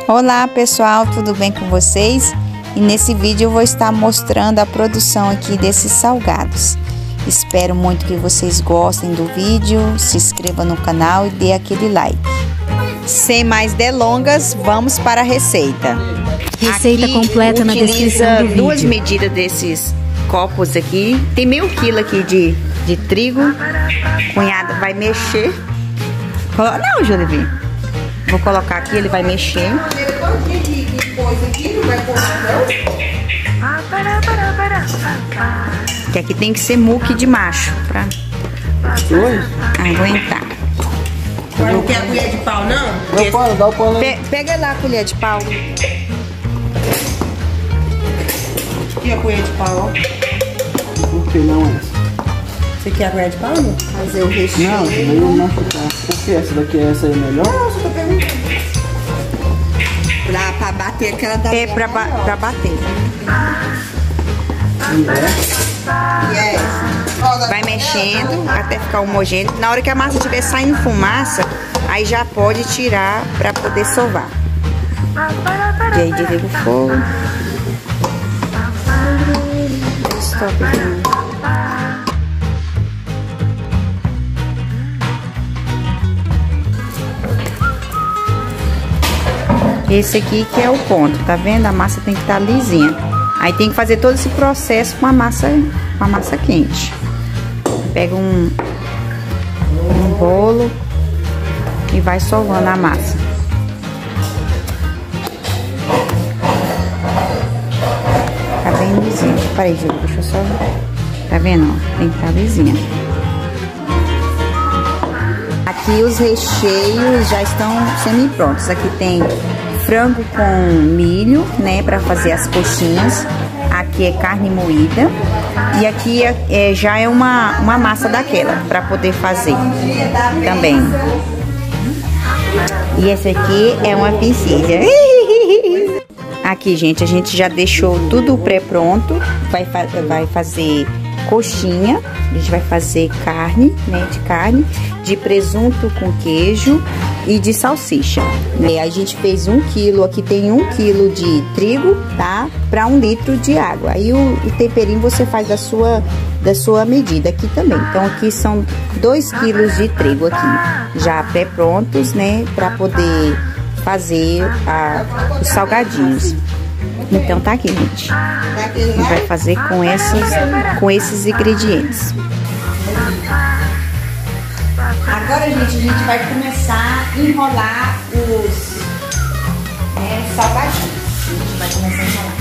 Olá pessoal, tudo bem com vocês? E nesse vídeo eu vou estar mostrando a produção aqui desses salgados. Espero muito que vocês gostem do vídeo, se inscreva no canal e dê aquele like. Sem mais delongas, vamos para a receita. Receita completa na descrição do vídeo. Duas medidas desses copos aqui. Tem meio quilo aqui de trigo. Cunhada vai mexer. Não, Julivinho. Vou colocar aqui, ele vai mexer. Que aqui tem que ser muque de macho pra aguentar. Não quer a colher de pau, não? Dá o pano aí. Pega lá a colher de pau. Aqui a colher de pau. Por que não essa? Você quer a colher de pau, não? Fazer o recheio. Não, aí eu machucar. Por que essa daqui essa aí é melhor? Não, você tá perguntando. Pra bater aquela da pra bater. E é essa. Vai mexendo até ficar homogêneo. Na hora que a massa estiver saindo fumaça, aí já pode tirar pra poder sovar. E aí desliga o fogo. Stop aqui. Esse aqui que é o ponto, tá vendo? A massa tem que estar lisinha. Aí tem que fazer todo esse processo com a massa quente. Pega um bolo e vai sovando a massa. Tá bem lisinha. Peraí, Júlia, deixa eu só... Tá vendo? Ó, tem que estar lisinha. Aqui os recheios já estão semi-prontos. Aqui tem frango com milho, né, para fazer as coxinhas. Aqui é carne moída. E aqui já é uma massa daquela, para poder fazer também. E essa aqui é uma piscina. Aqui, gente, a gente já deixou tudo pré-pronto. Vai fazer coxinha. A gente vai fazer carne, né, de presunto com queijo e de salsicha. A gente fez 1 quilo, aqui tem 1 quilo de trigo, tá? Para 1 litro de água. Aí o temperinho você faz da sua medida aqui também. Então aqui são 2 quilos de trigo aqui, já pré-prontos, né? Para poder fazer os salgadinhos. Então tá aqui, gente. A gente vai fazer com esses ingredientes. Agora, gente, a gente vai começar a enrolar os salgadinhos. A gente vai começar a enrolar.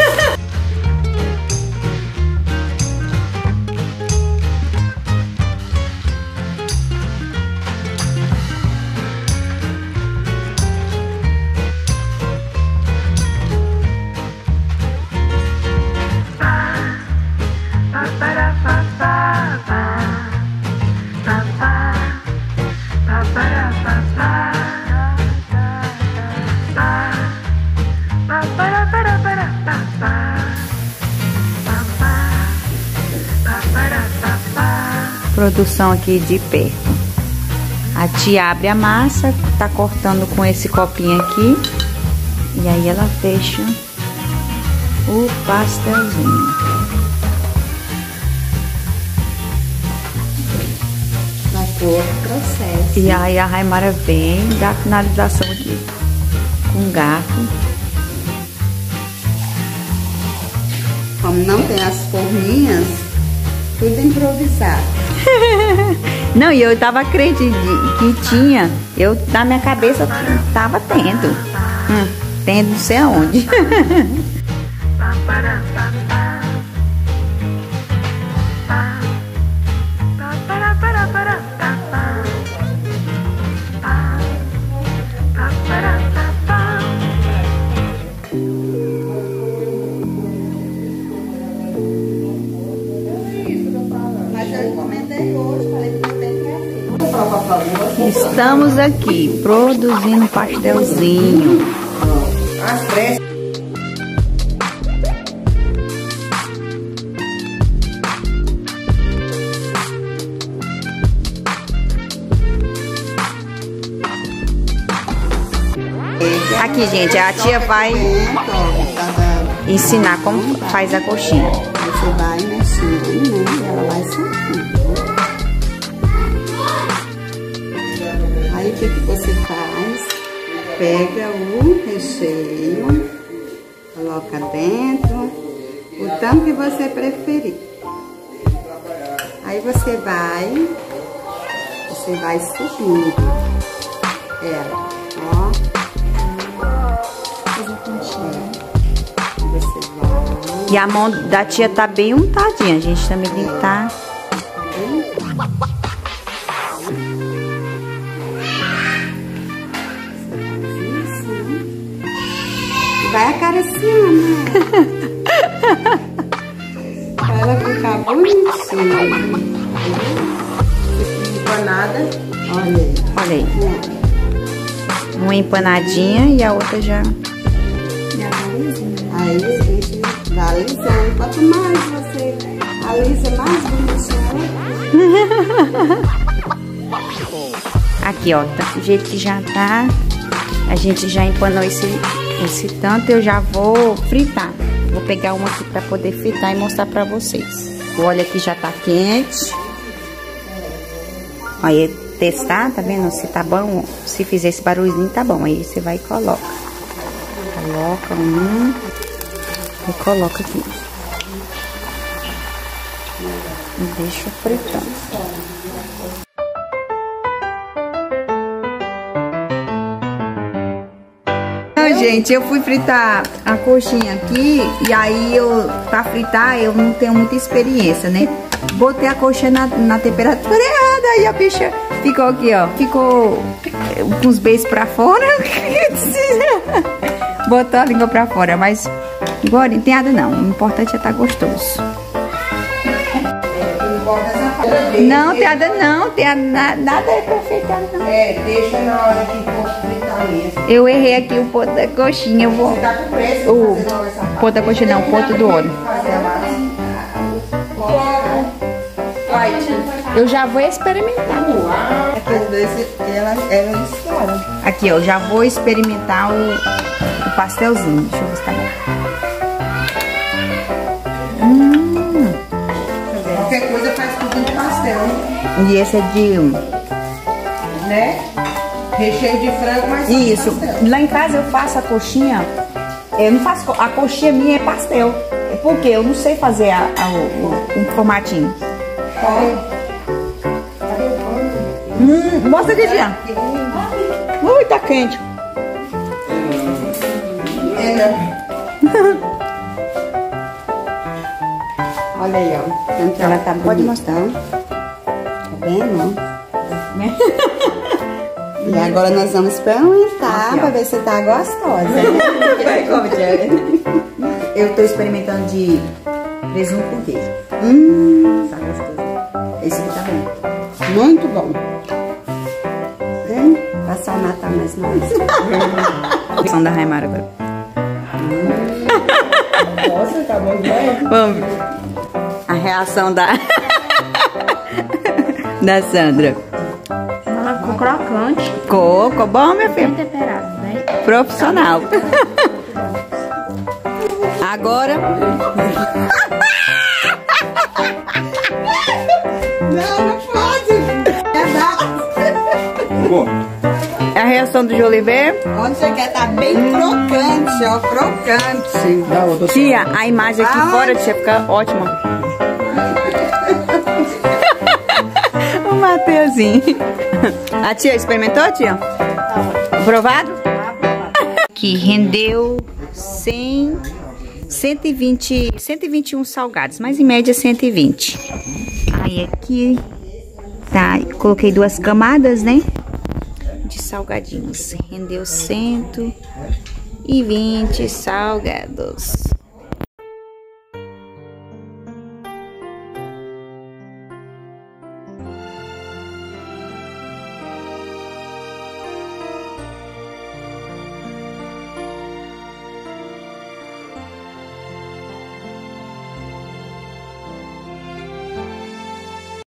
Produção aqui de perto. A tia abre a massa, tá cortando com esse copinho aqui. E aí ela fecha o pastelzinho. Vai por outro processo. E aí a Raimara vem da finalização aqui com garfo. Como não tem as forminhas, tudo improvisado. Não, e eu tava acreditando que tinha. Eu, na minha cabeça, tava tendo. Tendo não sei aonde. Estamos aqui produzindo pastelzinho. Aqui, gente, a tia vai ensinar como faz a coxinha. Você vai mexendo, né? E ela vai soltando. Aí o que você faz? Pega o recheio, coloca dentro, o tanto que você preferir. Aí você vai subindo ela, ó. Você vai. E a mão da tia tá bem untadinha, a gente também tem que estar. Vai acariciando, né? Pra ela ficar bonitinha. Empanada. Olha aí. Olha aí. Uma empanadinha e a outra já. Aí a gente vai alisando. Quanto mais você alisa, mais bonitinha. Aqui, ó, tá, do jeito que já tá. A gente já empanou esse tanto, eu já vou fritar. Vou pegar uma aqui pra poder fritar e mostrar pra vocês. O óleo aqui já tá quente. Aí, testar, tá vendo? Se tá bom, se fizer esse barulhinho, tá bom. Aí você vai e coloca. Coloca um e coloca aqui. E deixa fritando. Gente, eu fui fritar a coxinha aqui e aí pra fritar eu não tenho muita experiência, né? Botei a coxinha na temperatura errada e a bicha ficou aqui, ó. Ficou com os beijos pra fora. Botou a língua pra fora, mas agora não tem nada não. O importante é estar gostoso. Não, tem nada não. Nada é perfeito não. É, deixa na hora que for fritar mesmo. Eu errei aqui o ponto da coxinha, eu vou... Tá com pressa? O ponto da coxinha não, o ponto do óleo. Eu já vou experimentar. Ela estoura. Aqui, ó, já vou experimentar o pastelzinho. Deixa eu ver se tá bom. Qualquer coisa faz tudo de pastel, né? E esse é de... Né? Recheio de frango, mas Isso. pastel. Lá em casa eu faço a coxinha. Eu não faço... A coxinha minha é pastel. É porque eu não sei fazer um formatinho. Mostra aqui, Jean. Ui, tá quente. Olha aí, ó. Então, ela tá Pode bonita. mostrar. Tá vendo? E agora nós vamos experimentar Aqui, ó. pra ver se tá gostosa. Eu tô experimentando de presunto com queijo. Tá gostoso. Esse aqui tá bom. Muito bom. Vem, passar o Natal mais nós. Som da Raimara agora. Nossa, tá bom demais. Vamos ver. A reação da da Sandra. Ela ficou crocante, Ficou bom, meu bem filho. temperado, né? Profissional. Agora. Não pode. É a reação do Joliver. Onde você quer tá bem crocante, ó. Crocante. Tia, a imagem aqui fora, tia, fica ótima. O Mateuzinho. A tia experimentou, tia? Aprovado? Que rendeu 121 salgados, mas em média 120. Aí aqui, tá, coloquei 2 camadas, né? De salgadinhos. Rendeu 120 salgados.